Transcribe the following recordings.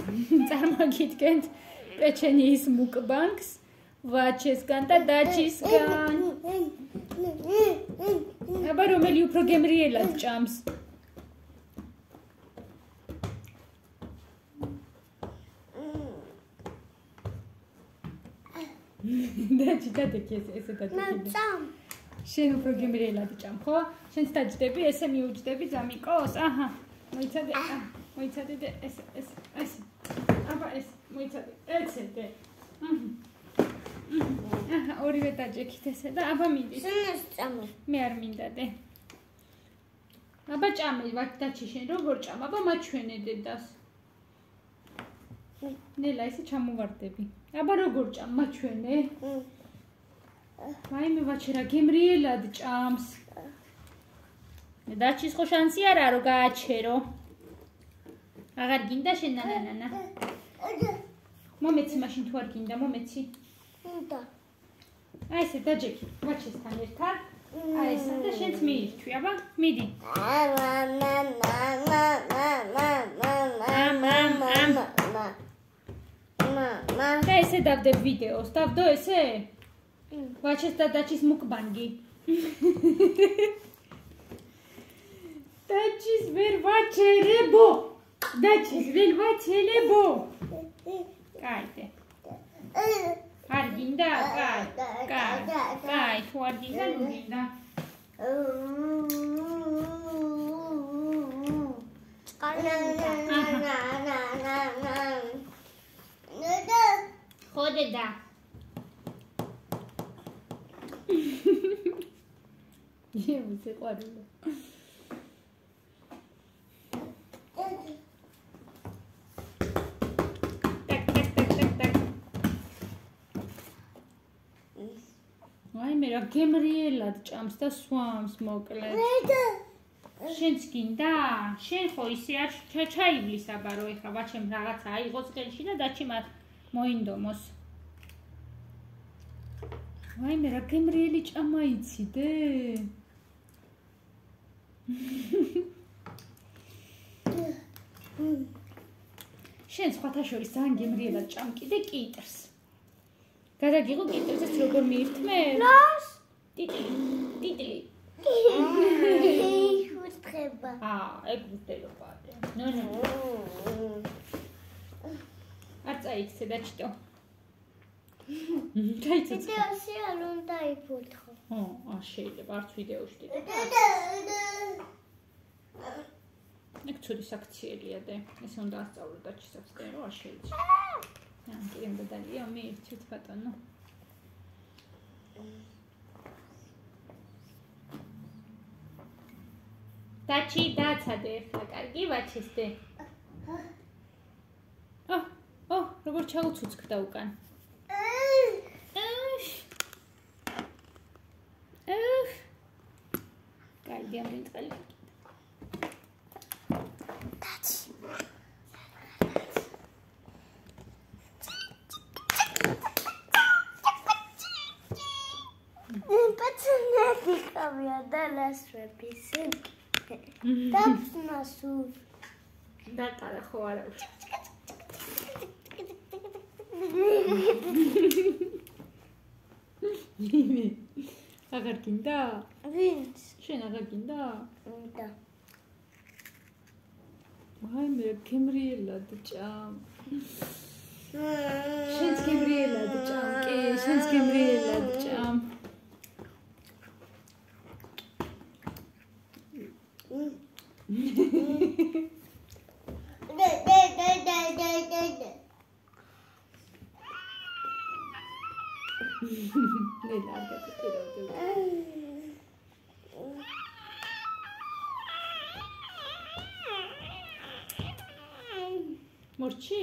წარმოგიდგენთ პეჩენიის mukbangs ვაჩესთან და დაჩისთან. აბა რომელი უფრო გემრიელად ჭამს? დაჩი დადეკი ესე დადეკი. შენ უფრო გემრიელად ჭამ, ხო? შენც დაჯდები, ესე მიუჯდები ძამიკოს. აჰა. მოიცადე. მოიცადე ეს. აბა ეს მოიცადე. ეცედე. ორივე დაჯექით ესე და აბა მიდის. შენს ჭამე. მე არ მინდადე. აბა ჭამე, დაჩი შენ როგორ ჭამ? აბა მაჩვენე დედას. ნელა ესე ჩამოვარდები. აბა როგორ ჭამ? მაჩვენე. ვაიმე ვაჩე რა გემრიელად ჭამს. დაჩის ხო შანსი არა რომ გააჩერო. აღარ გინდა შენ ნანა. მომეცი მაშინ თუ არ გინდა, მომეცი. უნდა. აი ესე დაჯექი, ვაჩესთან ერთად. აი ესე და შენც მიირთვი, აბა, მიდი. და ესე დავდებ ვიდეოს, დავდო ესე? ვაჩეს და დაჩის mukbangi. დაჩის ვერ ვაჩერებო. დაჩის ვერ ვაჩერებო. კაი. არ გინდა? კაი, თუ არ გინდა, ნუ გინდა. ხო დედა. ჟემზე ყვარულა. ვაიმე რა გემრიელად ჭამს და სვამს მოკლედ. შენც გინდა? შენ ხო ისე არ ჩაივლის აბა რო ეხა ვაჩემ რაღაცა აიღოს ხელში და დაჩი მათ მოინდომოს. ვაიმე რა გემრიელი ჭამა იციდე? შენ სხვათა შორის ძალიან გემრიელად ჭამ კიდე კიტრს. გადაგიღო კიტრზეც როგორ მიირთმე? რას? ტიტლი. ხუთხება. ეგ ვუხდება. ნო. არ წაიქცე დაჩიტო. ჩაიცეც. ვიდეოში არ უნდა იფუთხო. არ შეიძლება, არც ვიდეოში დიდი. ეგ ცუდი საქციელია და ესე უნდა ასწავლო დაჩისაც და რა არ შეიძლება. კიდემ დადალია მიირთვით ბატონო. დაჩი დაცადე ახლა, კარგი ვაჩესდე. როგორ ჩაუცუცქდა უკან. კარგი ამრინწყალი. დაჩი. პეჩენიის კამია და ლასვების. დაფსნასუ. დატარა ხო არა. აღარ გინდა? ვინც? შენ აღარ გინდა? უნდა. ვაიმე გემრიელად ჭამ. შენც გემრიელად ჭამ, კი, შენც გემრიელად ჭამ. Morci?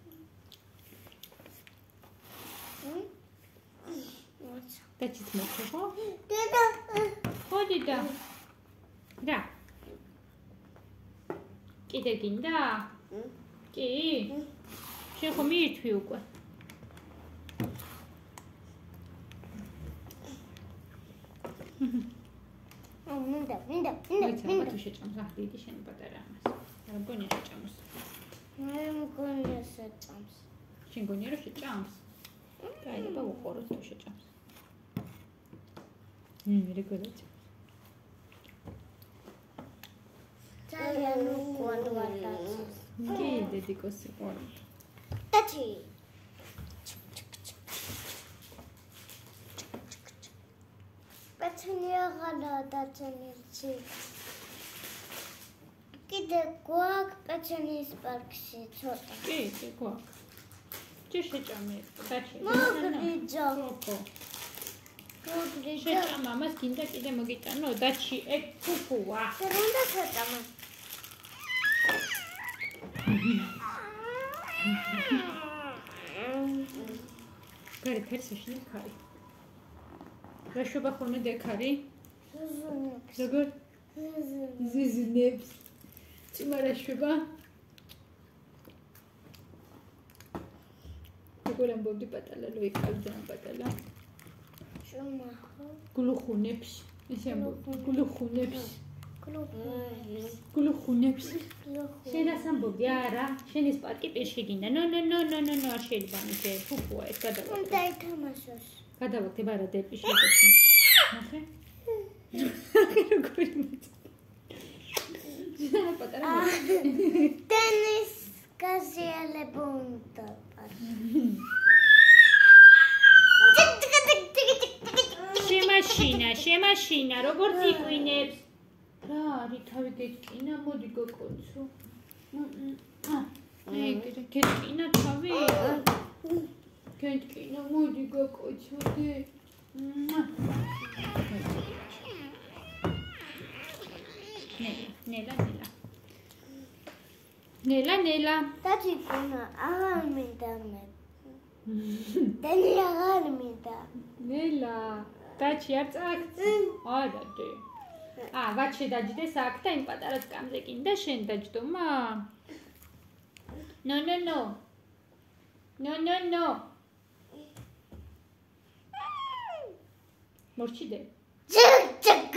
Daçit morci, ho? Deda. Ho, deda. Da. კიდე გინდა? კი? შენ ხო მიირთვი უკვე? მინდა. თუ შეჭამს, დიდი შენ პატარა ამას. რა მგონია შეჭამოს? მე მგონია შენ გონია რომ შეჭამს? დაიდება უყუროთ თუ შეჭამს. რეგულაცია. ძალიან უყვარდა დაჩი. კი, დედიკოსი ყურე. დაჩი. პეჩენია ღანა დაჩენიში. კიდე გვაქვს პეჩენიის პარკში ცოტა. კი, გვაქვს. ჯერ შეჭამე, დაჩი. მოგრიჯო. შეჭამა, მას გინდა კიდე მოგიტანო, დაჩი, ეგ ფუფუა. უნდა შეჭამა. გარი ფერს ეშინე ქარი. რაშობა ხოლმე დექარი? როგორ? ზიზნებს. წიმარაშობა? როგორ ამბობდი პატალა, რო იყავი ძალიან პატალა? გულუხუნებს. ისე ამბობდი, გულუხუნებს. გულუხუნებს. შენ რას ამბობდი? არა, შენ ეს პარკი პირში გინდა. ნო, არ შეიძლება მისე, ფუფუა ეს გადავაკეთე. უნდა ითამაშოს. გადავაკეთე ბარა დეპი შეგეცნო. ნახე? ნახე როგორ იმეცი. პატარა. ტენის გაზიალებო უნდა პარკი. შემაშინა, როგორ ციყვინებს? რა არის თავი გეტკინა, მოდი გაკოცო. ეგრე გეტკინა თავი? გეტკინა, მოდი გაკოცოდე. ნელა. დაჩიკუნა, აღარ მინდა მე. ტენი აღარ მინდა. ნელა, დაჩი არ წაგწი? არა დე. ვაჩე დაჯდეს აქ და იმ პატარა სკამზე კიდე შენ დაჯდომა? ნო. მორჩიდე. ჯოგ.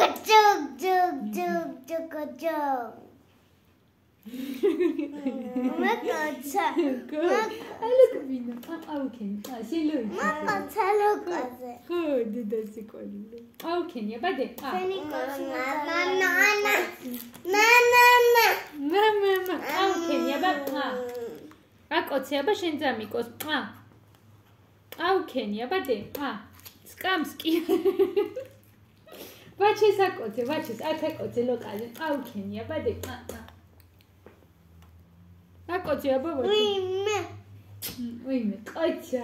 მაკაცა. ალოკბინო, აუკენ. სილოი. მაკაცა ლოკაზე. ხო, დედასი ყოლილო. აუკენია, ბადე. მამა. აუკენია, ბაბა. აკოცეაბა შენ ძამიკოს. აუკენია, ბადე. სკამს კი. ვაჩეს აკოცე, აქ აკოცე ლოკაზე. აუკენია, ბადე. აკოცე აბა ვაჩე. ვიმე, ყოცა.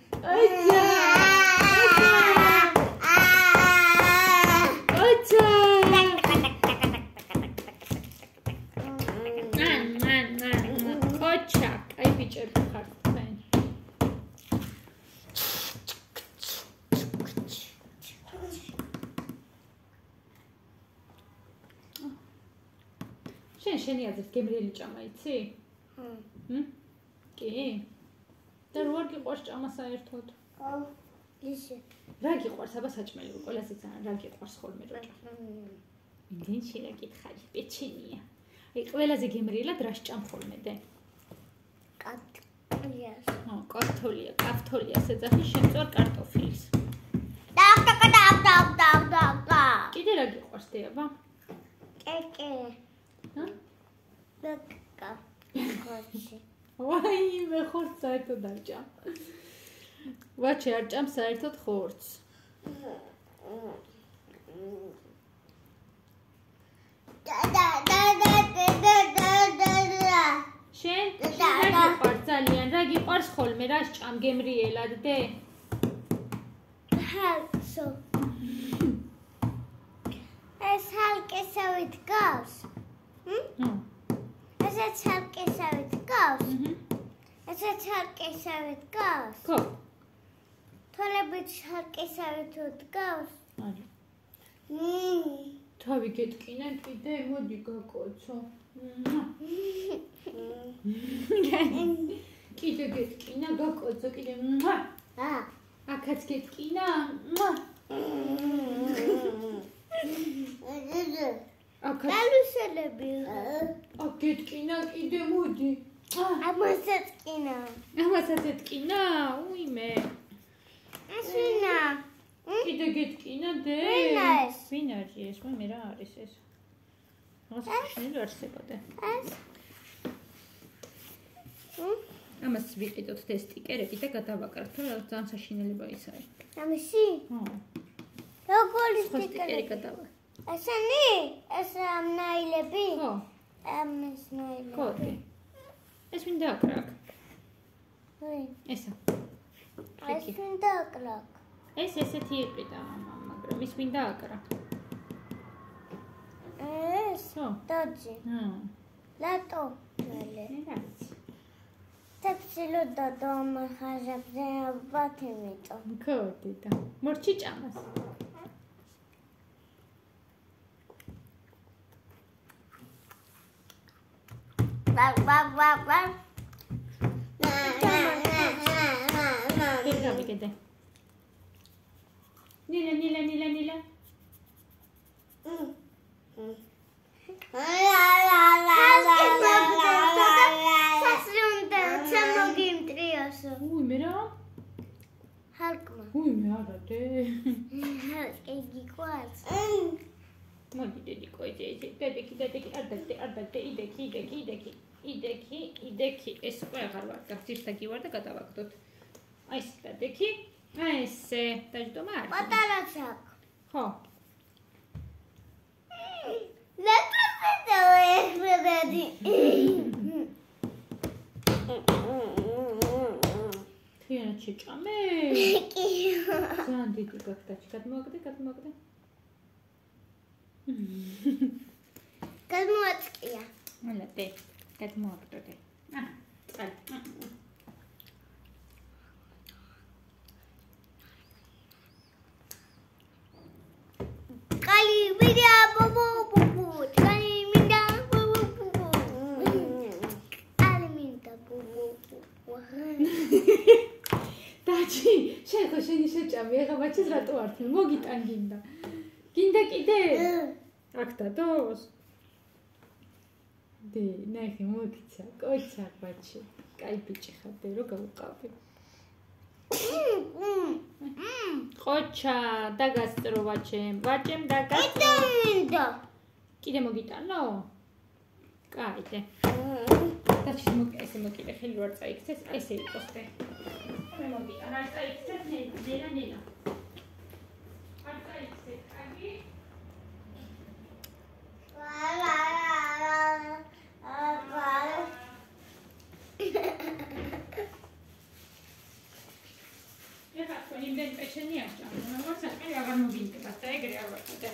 ყოცა, აი ბიჭები ხართ თქვენ. შენი აზრით გემრიელი ჭამა იცი? კი. და რო არ გიყვარს ჭამა საერთოდ? ისე. რა გიყვარს აბა საჭმელი, ყველაზე ძალიან რა გიყვარს ხოლმე რო ჭამ? იმდენში რა გითხარი, პეჩენია. აი ყველაზე გემრიელად რა სჭამ ხოლმე დე? კარტოფიას. კაფთოლიას ეძახი შემწვარ კარტოფილს. და. კიდე რა გიყვარს დე აბა? კეკე. და. ვაიმე ხორცს საერთოდ არ ჭამ. ვაჩე არ ჭამ საერთოდ ხორცს. შენ რა გიყვარს ძალიან? რა გიყვარს ხოლმე? რა სჭამ გემრიელად დე? ჰალკსო. ეს ჰალკესავით გავს? ესეც ჰალკესავით გავს? ხო. თვალებით ჰალკესავით გავს? არა. თავი გეტკინა კიდე, მოდი გაკოცო. კიდე გეტკინა, გაკოცო, კიდე. აქაც გეტკინა. გალუსელები. გეტკინა კიდე, მოდი. ამასაც კინა. ამასაც ეთკინა? უიმე. ეს ვინა? კიდე გეთკინა დე? ვინა ეს? ვინ არის ეს? მე რა არის ეს? რაღაცა შენ არსებოდე. ეს? ამას ვიყიდოთ ეს სტიკერები და გადავაკართ, რა ძალიან საშინელება ის არის. ამისი? ხო. როგორი სტიკერი სტიკერი? გადავა. ესენი? ეს ამნაილები? ხო. ამის ნაილები. ხო. ეს ვინ დააკრა? ვინ? ესა. ეს ვინ დააკრა? ეს ესეთი იყიდა, მაგრამ ის ვინ დააკრა? ეს? ხო. დაჯი. ლატო. მალე. ნერაც. თეფსილო დადომ ხაზებზე ბათემიტო. ხო, დედა. მორჩი ჭამას. ბაბ. გედა. ნილა. სასრუნდა ჩამოგიმტრიოსო. უი მე რა? ჰალკმა. უი მე არა დე. იგი ყავს. მოდი დედიკო დედიკი არ დადე იდექი ეს უკვე აღარ ვარ გახცირსტაგი ვარ და გადავაგდოთ აი ეს დედიკი აი ესე დაჯდომა არ პატარაც აქვს. ხო ლატოსედოეხრედი თიანად შეჭამე კი ძალიან დიდი გახდაჩი გადმოაგდე გადმოაწკია. მოლადე გადმოაგდე წალი კალი ვიდა ბუბუ კალი მინდა ბუბუ კალი მინდა ბუბუ დაჩი შენ ხო შენი შეჭამი ეხა მაჩის რატო ართ მოგიტან გინდა კიდე აქ დადოს დე ნახე მოგიცა კოჩა ბაჩი კაი ბიჭი ხარ რო გავუყავი ყოჩა დაგასწრო ვაჩემ დაგასწრო კიდე მოგიტანო კაი დე დაჩი ესე მოკიდე ხელი რო არ წაიქცეს ესე იყოს დე მე მოგიტან არ წაიქცეს ნელა არ წაიქცეს კაი ეხლა თქვენი იმდენ პეჩენიას ჭამთ, მაგრამ საქმე აღარ მოგინდება და ეგრე არ ვარ.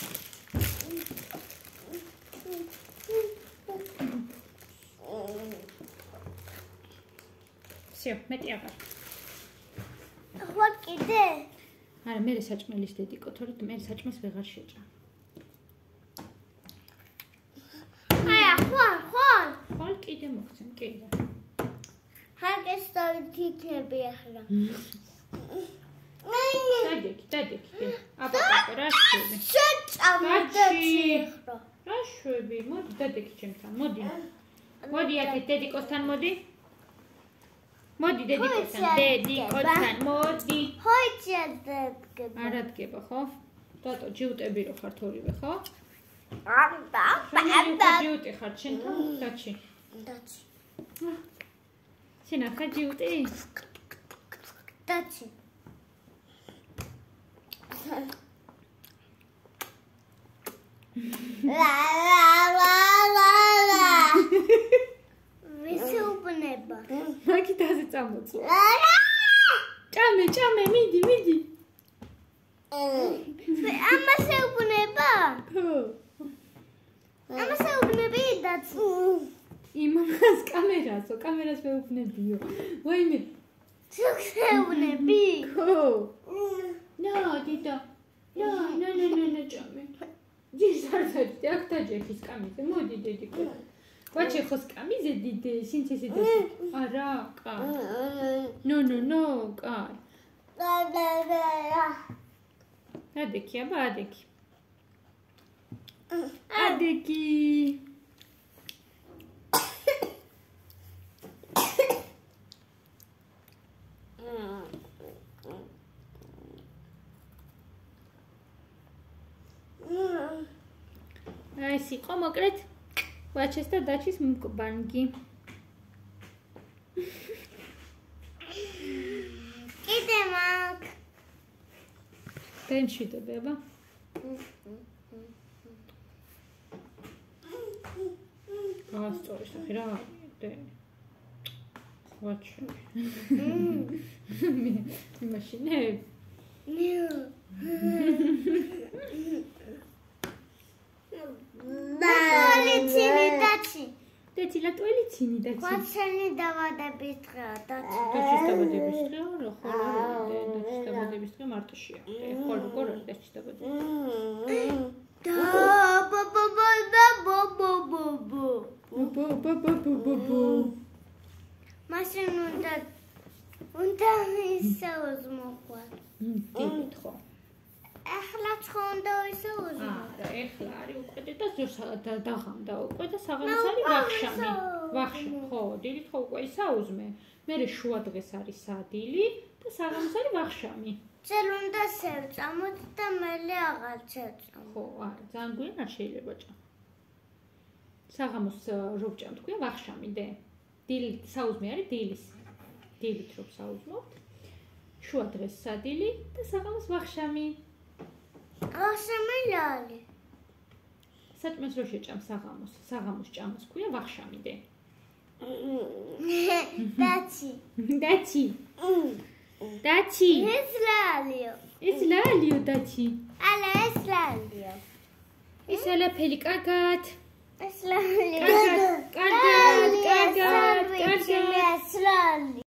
всё, მეტი აღარ. ხო კიდე? არა, მე საჭმელის დედიკო, თორე მე საჭმეს ვეღარ შეჭა. ხვალ კიდე მოგცემ, კიდე. ჰარგეს დავიქნები ახლა. დადექი. აბა, რა შვები? შეჭამდა. რა შვები? მოდი დადექი ჩემთან, მოდი. მოდი აქეთ დედიკოსთან მოდი. მოდი დედიკოსთან, მოდი. ხოჭა დადგება. არ ადგება, ხო? დატო, ჯიუტები რო ხართ ორივე, ხო? აბა. ჯიუტი ხარ ჩემთან, დაჩი. დაჩი. შენ ახლა ჯიუტი? დაჩი. ვისუბნება. მაგიტაზე წამოწვა. ჭამე, მიდი. ამასე უბნება? ხო. ამასე უბნები დაცი. იმას კამერას მეუბნებიო. ვაიმე. შეხე უბნები? ხო. დიდა. ნო, ჭამე. ძირსარცაჭი, აქ დაჯექის კამიზე. მოდი დედიკო. ვაჩე ხო კამიზე დიდე, სინცესი და არა, კაი. ნო, კაი. ადექი, აბა ადექი. ეს იყო მოკლედ ვაჩეს და დაჩის მუკბანგი. კიდე მაგ. დემშვიდობი, აბა. ასწორი სახი რა არის? ვაჩე. მაშინე. Dați la toalețini, dați. Poate davadების დღეა, dați. Dați davadების დღეა, რა ხოლმე dați davadების დღე მარტშია. ხო, როგორ არის dați davadების? მაშინ უნდა ისაუზმო ხარ. დიახ, ხო. ეხლაც ხო უნდა ისაუზმო. არა, ეხლა არის უკვე და დაღამდა უკვე და საღამოს არის ვახშამი. ვახშამი, ხო, დილით ხო უკვე ისაუზმე. მერე შუა დღეს არის სადილი და საღამოს არის ვახშამი. წელ უნდა შევწამოთ და მერე აღარ შევწამოთ. ხო, არა, ძალიან გვიან არ შეიძლება ჭამ. საღამოს რო ვჭამ თქვია ვახშამი დე. დილით საუზმე არის დილის. დილით რო საუზმობთ. შუა დღეს სადილი და საღამოს ვახშამი. ვახშამი ლალი. საჭმელს რო შეჭამ საღამოს. საღამოს ჭამს ქვია ვახშამი დე. დაჩი. დაჩი. დაჩი. ეს ლალიო. ეს ლალიო დაჩი. ალა ეს ლალიო. ეს ალაფელი კარგად. ეს ლალიო. კარგად. კარგად. კარგად. ეს ლალიო.